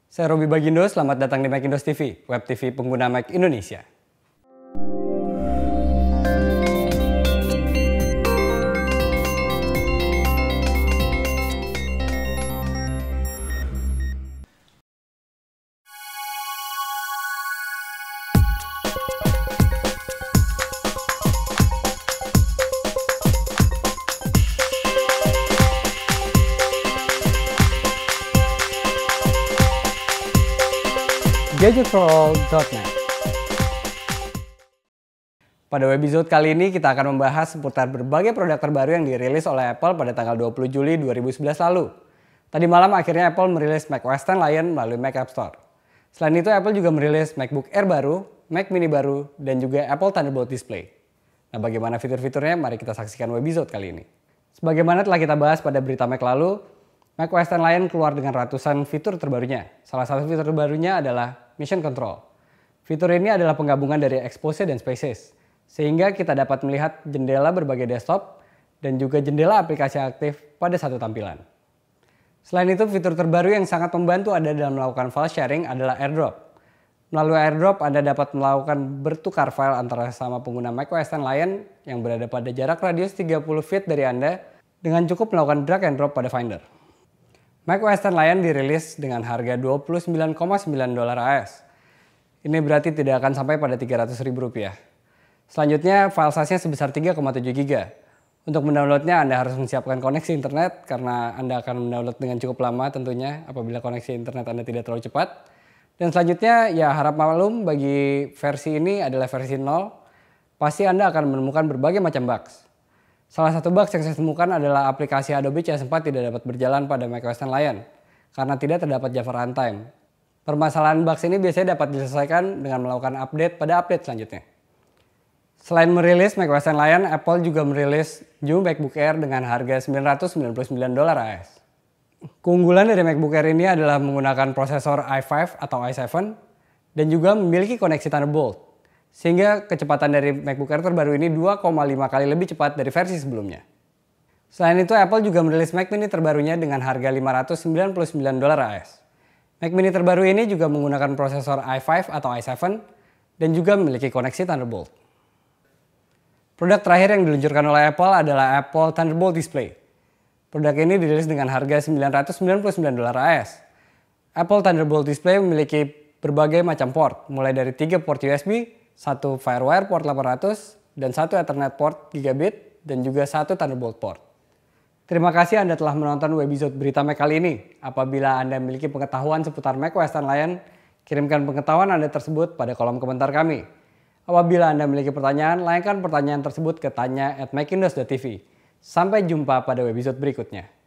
Saya Robi Bagindo, selamat datang di Macintosh TV, web TV pengguna Mac Indonesia. Gadgetforall.net. Pada webisode kali ini kita akan membahas seputar berbagai produk terbaru yang dirilis oleh Apple pada tanggal 20 Juli 2011 lalu. Tadi malam akhirnya Apple merilis macOS X Lion melalui Mac App Store. Selain itu Apple juga merilis MacBook Air baru, Mac Mini baru, dan juga Apple Thunderbolt Display. Nah, bagaimana fitur-fiturnya? Mari kita saksikan webisode kali ini. Sebagaimana telah kita bahas pada berita Mac lalu, macOS X Lion keluar dengan ratusan fitur terbarunya. Salah satu fitur terbarunya adalah Mission Control. Fitur ini adalah penggabungan dari Expose dan Spaces, sehingga kita dapat melihat jendela berbagai desktop dan juga jendela aplikasi aktif pada satu tampilan. Selain itu, fitur terbaru yang sangat membantu Anda dalam melakukan file sharing adalah AirDrop. Melalui AirDrop, Anda dapat melakukan bertukar file antara sama pengguna macOS X Lion yang berada pada jarak radius 30 feet dari Anda dengan cukup melakukan drag and drop pada Finder. macOS X Lion dirilis dengan harga $29,9 AS. Ini berarti tidak akan sampai pada Rp300.000. Selanjutnya, file size-nya sebesar 3,7 GB. Untuk mendownloadnya, Anda harus menyiapkan koneksi internet karena Anda akan mendownload dengan cukup lama tentunya apabila koneksi internet Anda tidak terlalu cepat. Dan selanjutnya, ya harap maklum bagi versi ini adalah versi 0. Pasti Anda akan menemukan berbagai macam bugs. Salah satu bugs yang saya temukan adalah aplikasi Adobe CS4 tidak dapat berjalan pada macOS X Lion karena tidak terdapat Java Runtime. Permasalahan bugs ini biasanya dapat diselesaikan dengan melakukan update pada update selanjutnya. Selain merilis macOS X Lion, Apple juga merilis new MacBook Air dengan harga $999 AS. Keunggulan dari MacBook Air ini adalah menggunakan prosesor i5 atau i7 dan juga memiliki koneksi Thunderbolt. Sehingga kecepatan dari MacBook Air terbaru ini 2,5 kali lebih cepat dari versi sebelumnya. Selain itu, Apple juga merilis Mac Mini terbarunya dengan harga $599 AS. Mac Mini terbaru ini juga menggunakan prosesor i5 atau i7 dan juga memiliki koneksi Thunderbolt. Produk terakhir yang diluncurkan oleh Apple adalah Apple Thunderbolt Display. Produk ini dirilis dengan harga $999 AS. Apple Thunderbolt Display memiliki berbagai macam port, mulai dari 3 port USB, 1 Firewire port 800, dan 1 Ethernet port gigabit, dan juga 1 Thunderbolt port. Terima kasih Anda telah menonton webisode berita Mac kali ini. Apabila Anda memiliki pengetahuan seputar macOS X Lion, kirimkan pengetahuan Anda tersebut pada kolom komentar kami. Apabila Anda memiliki pertanyaan, layangkan pertanyaan tersebut ke tanya@macintosh.tv. Sampai jumpa pada webisode berikutnya.